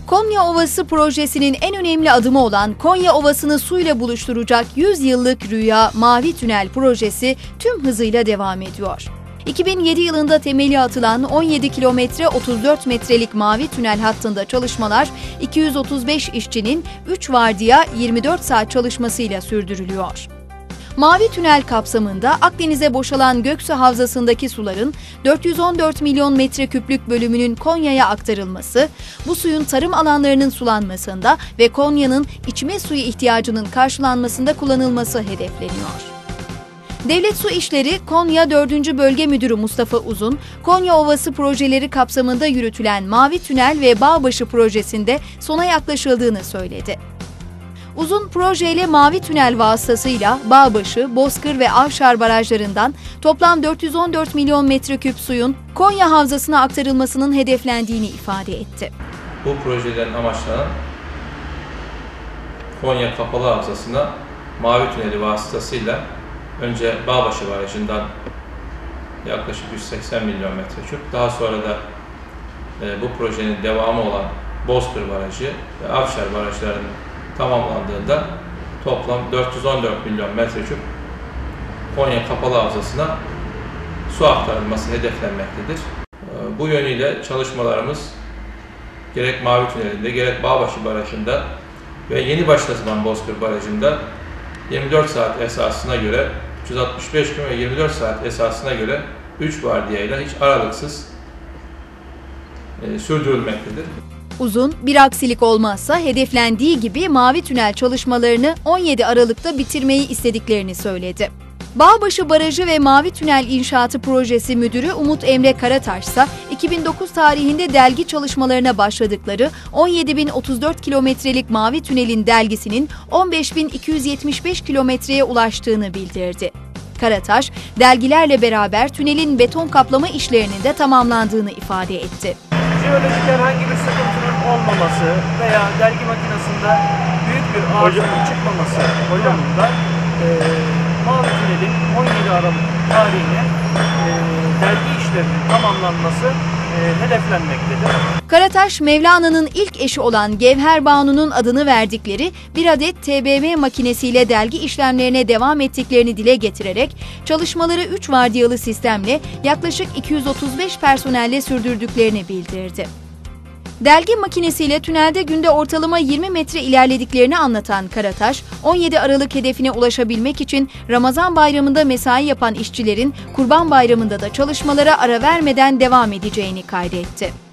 Konya Ovası projesinin en önemli adımı olan Konya Ovası'nı suyla buluşturacak 100 yıllık Rüya Mavi Tünel projesi tüm hızıyla devam ediyor. 2007 yılında temeli atılan 17 kilometre 34 metrelik Mavi Tünel hattında çalışmalar 235 işçinin 3 vardiya 24 saat çalışmasıyla sürdürülüyor. Mavi Tünel kapsamında Akdeniz'e boşalan Göksu Havzası'ndaki suların 414 milyon metreküplük bölümünün Konya'ya aktarılması, bu suyun tarım alanlarının sulanmasında ve Konya'nın içme suyu ihtiyacının karşılanmasında kullanılması hedefleniyor. Devlet Su İşleri Konya 4. Bölge Müdürü Mustafa Uzun, Konya Ovası projeleri kapsamında yürütülen Mavi Tünel ve Bağbaşı projesinde sona yaklaşıldığını söyledi. Uzun projeyle Mavi Tünel vasıtasıyla Bağbaşı, Bozkır ve Avşar barajlarından toplam 414 milyon metreküp suyun Konya Havzası'na aktarılmasının hedeflendiğini ifade etti. Bu projelerin amaçlanan Konya Kapalı Havzası'na Mavi Tüneli vasıtasıyla önce Bağbaşı Barajı'ndan yaklaşık 180 milyon metreküp, daha sonra da bu projenin devamı olan Bozkır Barajı ve Avşar barajlarının tamamlandığında toplam 414 milyon metreküp Konya Kapalı Havzası'na su aktarılması hedeflenmektedir. Bu yönüyle çalışmalarımız gerek Mavi Tüneli'nde gerek Bağbaşı Barajı'nda ve yeni başlatılan Bozkır Barajı'nda 24 saat esasına göre 365 gün ve 24 saat esasına göre 3 vardiyayla hiç aralıksız sürdürülmektedir. Uzun, bir aksilik olmazsa hedeflendiği gibi Mavi Tünel çalışmalarını 17 Aralık'ta bitirmeyi istediklerini söyledi. Bağbaşı Barajı ve Mavi Tünel İnşaatı Projesi Müdürü Umut Emre Karataş ise 2009 tarihinde delgi çalışmalarına başladıkları 17.034 kilometrelik Mavi Tünel'in delgisinin 15.275 kilometreye ulaştığını bildirdi. Karataş, delgilerle beraber tünelin beton kaplama işlerinin de tamamlandığını ifade etti. Jeolojik herhangi bir sıkıntının olmaması veya delgi makinesinde büyük bir arızanın çıkmaması durumunda Mavi Tünel'in 17 Aralık tarihine delgi işlerinin tamamlanması hedeflenmektedir. Karataş, Mevlana'nın ilk eşi olan Gevher Banu'nun adını verdikleri bir adet TBM makinesiyle delgi işlemlerine devam ettiklerini dile getirerek çalışmaları 3 vardiyalı sistemle yaklaşık 235 personelle sürdürdüklerini bildirdi. Delgi makinesiyle tünelde günde ortalama 20 metre ilerlediklerini anlatan Karataş, 17 Aralık hedefine ulaşabilmek için Ramazan Bayramı'nda mesai yapan işçilerin Kurban Bayramı'nda da çalışmalara ara vermeden devam edeceğini kaydetti.